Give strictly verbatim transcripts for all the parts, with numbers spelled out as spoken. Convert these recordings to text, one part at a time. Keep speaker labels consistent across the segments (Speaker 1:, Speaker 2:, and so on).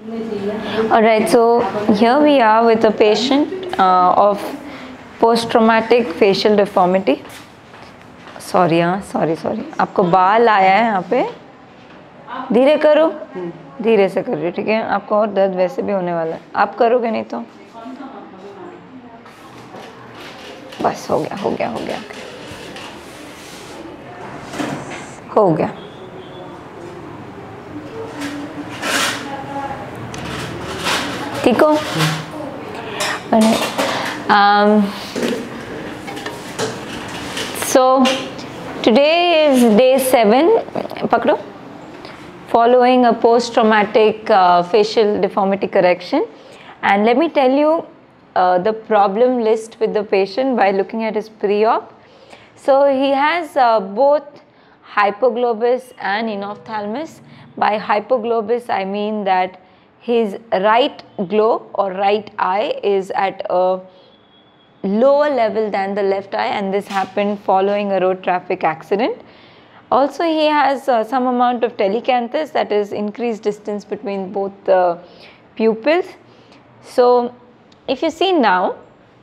Speaker 1: Alright, so here we are with a patient uh, of post-traumatic facial deformity. Sorry हाँ sorry sorry आपको बाल आया है यहाँ पे, धीरे करो, धीरे से करिए, ठीक है? आपको और दर्द वैसे भी होने वाला है, आप करोगे नहीं तो बस हो गया हो गया हो गया हो गया। ठीक हो? um, so today is day seven, पकड़ो, following a post-traumatic uh, facial deformity correction, and let me tell you uh, the problem list with the patient by looking at his pre-op. So he has uh, both hypoglobus and enophthalmus. By hypoglobus I mean that his right globe or right eye is at a lower level than the left eye, and this happened following a road traffic accident. Also he has uh, some amount of telecanthus, that is increased distance between both the pupils. So if you see now,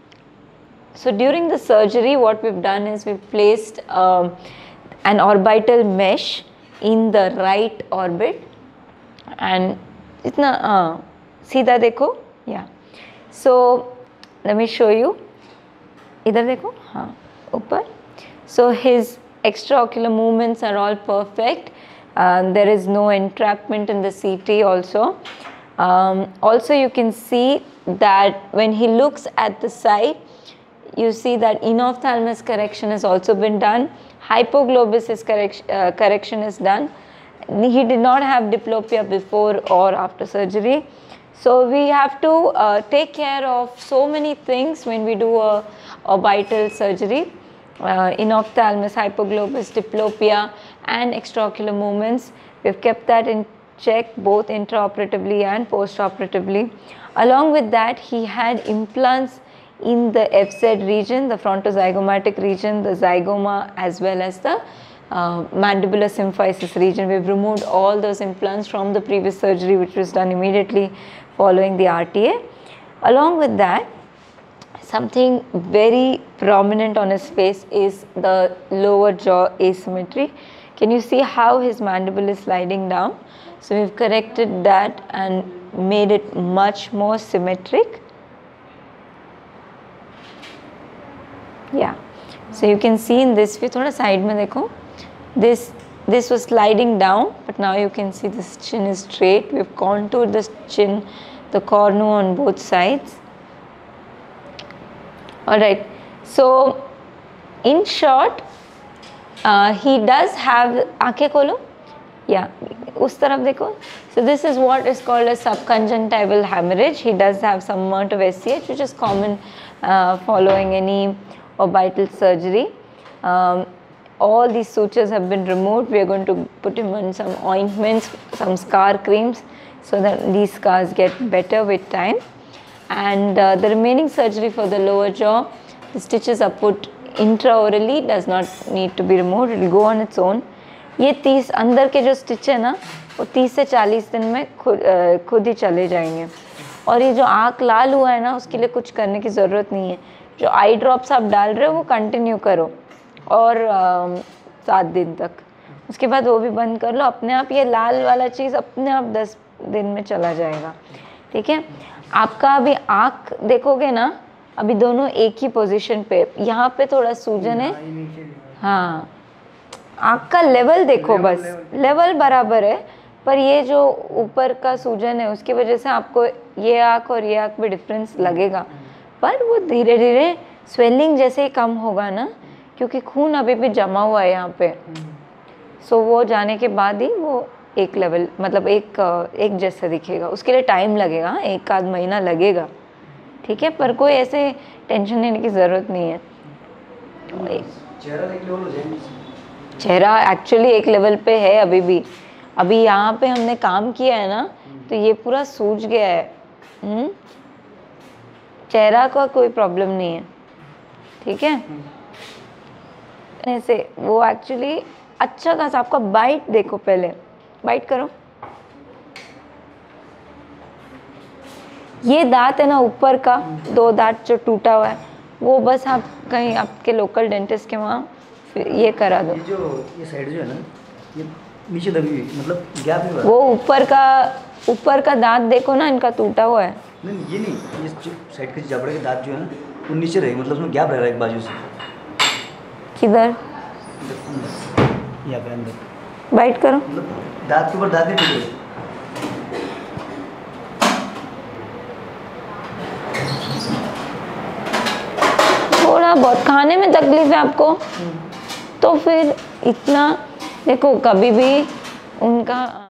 Speaker 1: so during the surgery what we've done is we've placed um, an orbital mesh in the right orbit, and इतना हाँ सीधा देखो, या so let me show you, इधर देखो, हाँ ऊपर. So his extraocular movements are all perfect. Uh, there is no entrapment in the C T also. Um, also you can see that when he looks at the side, you see that enophthalmus correction has also been done, hypoglobus is correction, uh, correction is done. He did not have diplopia before or after surgery. So we have to uh, take care of so many things when we do a orbital surgery. Uh, enophthalmus, hypoglobus, diplopia and extraocular movements. We've kept that in check both intraoperatively and postoperatively. Along with that, he had implants in the F Z region, the frontozygomatic region, the zygoma, as well as the uh, mandibular symphysis region. We've removed all those implants from the previous surgery, which was done immediately following the R T A. Along with that, something very prominent on his face is the lower jaw asymmetry. Can you see how his mandible is sliding down? So we've corrected that and made it much more symmetric. Yeah, so you can see in this view, thoda side mein dekho, this this was sliding down, but now you can see this chin is straight. We've contoured the chin, the cornu on both sides. Alright, so in short, uh, he does have, aanखें खोलो, yeah, उस तरफ देखो. So this is what is called a subconjunctival hemorrhage. He does have some amount of S C H, which is common uh, following any orbital surgery. Um, all these sutures have been removed. We are going to put him on some ointments, some scar creams, so that these scars get better with time. And uh, the remaining surgery for the lower jaw, the stitches are put intraorally, does not need to be removed, it will go on its own. ये तीस अंदर के जो stitch है ना, वो तीस से चालीस दिन में खुद खुद ही चले जाएंगे. और ये जो आँख लाल हुआ है ना, उसके लिए कुछ करने की ज़रूरत नहीं है. जो आई ड्रॉप्स आप डाल रहे हो वो कंटिन्यू करो और सात दिन तक, उसके बाद वो भी बंद कर लो. अपने आप ये लाल वाला चीज़ अपने आप दस दिन में चला जाएगा. ठीक है, आपका अभी आँख देखोगे ना, अभी दोनों एक ही पोजीशन पे, यहाँ पे थोड़ा सूजन है. हाँ, आँख का लेवल देखो, बस लेवल बराबर है, पर ये जो ऊपर का सूजन है उसकी वजह से आपको ये आँख और ये आँख में डिफरेंस लगेगा. पर वो धीरे धीरे स्वेलिंग जैसे ही कम होगा ना, क्योंकि खून अभी भी जमा हुआ है यहाँ पे, सो वो जाने के बाद ही वो एक लेवल, मतलब एक एक जैसा दिखेगा. उसके लिए टाइम लगेगा, एक आध महीना लगेगा. ठीक है, पर कोई ऐसे टेंशन लेने की ज़रूरत नहीं है. चेहरा एक्चुअली एक लेवल पे है अभी भी. अभी यहाँ पे हमने काम किया है ना, तो ये पूरा सूज गया है. हुँ? चेहरा का कोई प्रॉब्लम नहीं है. ठीक है, ऐसे वो एक्चुअली अच्छा खासा. आपका बाइट देखो, पहले बाइट करो. ये दांत है ना ऊपर का, दो दांत जो टूटा हुआ है, वो बस आप कहीं आपके लोकल डेंटिस्ट के वहाँ ये करा दो।
Speaker 2: ये जो ये साइड जो है ना, ये नीचे दबी हुई, मतलब गैप नहीं हुआ।
Speaker 1: वो ऊपर का ऊपर का दांत देखो ना, इनका टूटा हुआ है।
Speaker 2: नहीं ये नहीं, ये जो साइड के जबड़े के दांत जो है ना, वो नीचे रहेगी, मतलब उसमें गैप रह रहा है एक बाजू से।
Speaker 1: किधर?
Speaker 2: यहाँ पे अंदर
Speaker 1: बाइट करो।
Speaker 2: मतलब दांत के ऊपर दांत नहीं टूटे।
Speaker 1: थोड़ा बहुत खाने में तकलीफ है आपको, तो फिर इतना देखो, कभी भी उनका